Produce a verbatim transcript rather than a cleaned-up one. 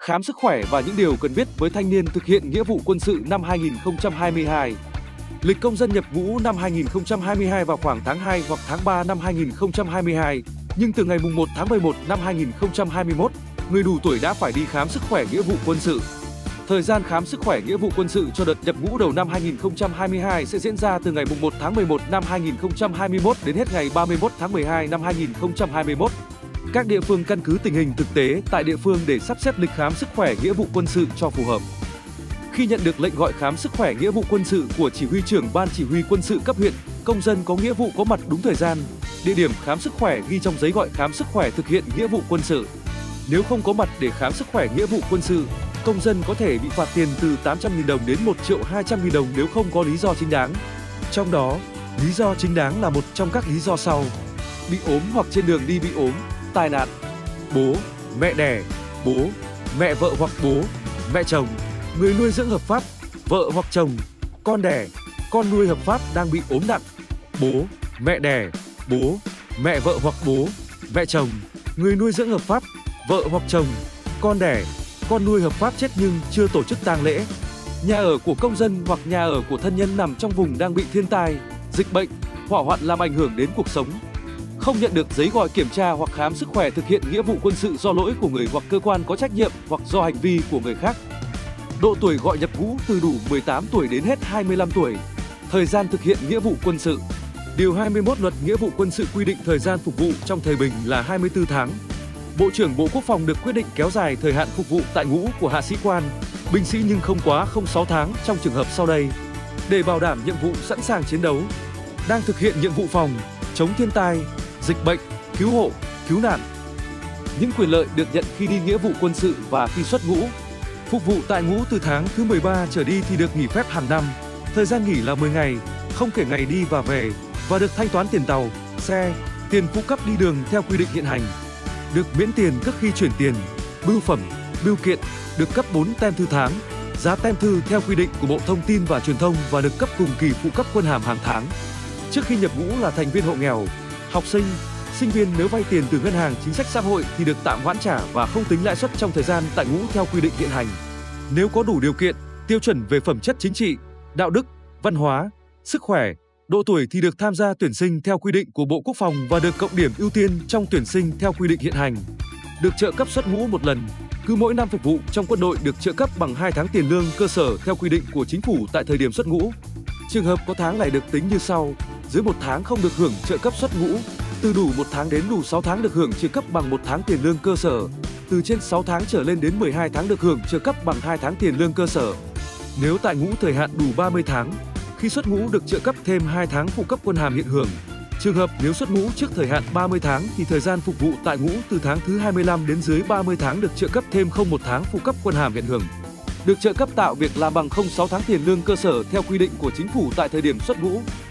khám sức khỏe và những điều cần biết với thanh niên thực hiện nghĩa vụ quân sự năm hai nghìn không trăm hai mươi hai. Lịch công dân nhập ngũ năm hai nghìn không trăm hai mươi hai vào khoảng tháng hai hoặc tháng ba năm hai nghìn không trăm hai mươi hai, nhưng từ ngày mùng một tháng mười một năm hai nghìn không trăm hai mươi mốt, người đủ tuổi đã phải đi khám sức khỏe nghĩa vụ quân sự. Thời gian khám sức khỏe nghĩa vụ quân sự cho đợt nhập ngũ đầu năm hai nghìn không trăm hai mươi hai sẽ diễn ra từ ngày mùng một tháng mười một năm hai nghìn không trăm hai mươi mốt đến hết ngày ba mươi mốt tháng mười hai năm hai nghìn không trăm hai mươi mốt. Các địa phương căn cứ tình hình thực tế tại địa phương để sắp xếp lịch khám sức khỏe nghĩa vụ quân sự cho phù hợp. Khi nhận được lệnh gọi khám sức khỏe nghĩa vụ quân sự của chỉ huy trưởng ban chỉ huy quân sự cấp huyện, công dân có nghĩa vụ có mặt đúng thời gian, địa điểm khám sức khỏe ghi trong giấy gọi khám sức khỏe thực hiện nghĩa vụ quân sự. Nếu không có mặt để khám sức khỏe nghĩa vụ quân sự, công dân có thể bị phạt tiền từ tám trăm nghìn đồng đến một triệu hai trăm nghìn đồng nếu không có lý do chính đáng. Trong đó, lý do chính đáng là một trong các lý do sau: bị ốm hoặc trên đường đi bị ốm, tai nạn, bố, mẹ đẻ, bố, mẹ vợ hoặc bố, mẹ chồng, người nuôi dưỡng hợp pháp, vợ hoặc chồng, con đẻ, con nuôi hợp pháp đang bị ốm nặng, bố, mẹ đẻ, bố, mẹ vợ hoặc bố, mẹ chồng, người nuôi dưỡng hợp pháp, vợ hoặc chồng, con đẻ, con nuôi hợp pháp chết nhưng chưa tổ chức tang lễ, nhà ở của công dân hoặc nhà ở của thân nhân nằm trong vùng đang bị thiên tai, dịch bệnh, hỏa hoạn làm ảnh hưởng đến cuộc sống. Không nhận được giấy gọi kiểm tra hoặc khám sức khỏe thực hiện nghĩa vụ quân sự do lỗi của người hoặc cơ quan có trách nhiệm hoặc do hành vi của người khác. Độ tuổi gọi nhập ngũ từ đủ mười tám tuổi đến hết hai mươi lăm tuổi. Thời gian thực hiện nghĩa vụ quân sự. Điều hai mươi mốt Luật Nghĩa vụ quân sự quy định thời gian phục vụ trong thời bình là hai mươi tư tháng. Bộ trưởng Bộ Quốc phòng được quyết định kéo dài thời hạn phục vụ tại ngũ của hạ sĩ quan, binh sĩ nhưng không quá không sáu tháng trong trường hợp sau đây. Để bảo đảm nhiệm vụ sẵn sàng chiến đấu, đang thực hiện nhiệm vụ phòng, chống thiên tai, dịch bệnh, cứu hộ, cứu nạn. Những quyền lợi được nhận khi đi nghĩa vụ quân sự và khi xuất ngũ. Phục vụ tại ngũ từ tháng thứ mười ba trở đi thì được nghỉ phép hàng năm. Thời gian nghỉ là mười ngày, không kể ngày đi và về, và được thanh toán tiền tàu, xe, tiền phụ cấp đi đường theo quy định hiện hành. Được miễn tiền cước khi chuyển tiền, bưu phẩm, bưu kiện, được cấp bốn tem thư tháng, giá tem thư theo quy định của Bộ Thông tin và Truyền thông và được cấp cùng kỳ phụ cấp quân hàm hàng tháng. Trước khi nhập ngũ là thành viên hộ nghèo, học sinh, sinh viên nếu vay tiền từ ngân hàng chính sách xã hội thì được tạm hoãn trả và không tính lãi suất trong thời gian tại ngũ theo quy định hiện hành. Nếu có đủ điều kiện, tiêu chuẩn về phẩm chất chính trị, đạo đức, văn hóa, sức khỏe, độ tuổi thì được tham gia tuyển sinh theo quy định của Bộ Quốc phòng và được cộng điểm ưu tiên trong tuyển sinh theo quy định hiện hành. Được trợ cấp xuất ngũ một lần, cứ mỗi năm phục vụ trong quân đội được trợ cấp bằng hai tháng tiền lương cơ sở theo quy định của chính phủ tại thời điểm xuất ngũ. Trường hợp có tháng này được tính như sau: dưới một tháng không được hưởng trợ cấp xuất ngũ, từ đủ một tháng đến đủ sáu tháng được hưởng trợ cấp bằng một tháng tiền lương cơ sở, từ trên sáu tháng trở lên đến mười hai tháng được hưởng trợ cấp bằng hai tháng tiền lương cơ sở. Nếu tại ngũ thời hạn đủ ba mươi tháng, khi xuất ngũ được trợ cấp thêm hai tháng phụ cấp quân hàm hiện hưởng. Trường hợp nếu xuất ngũ trước thời hạn ba mươi tháng thì thời gian phục vụ tại ngũ từ tháng thứ hai mươi lăm đến dưới ba mươi tháng được trợ cấp thêm không một tháng phụ cấp quân hàm hiện hưởng. Được trợ cấp tạo việc làm bằng không sáu tháng tiền lương cơ sở theo quy định của chính phủ tại thời điểm xuất ngũ.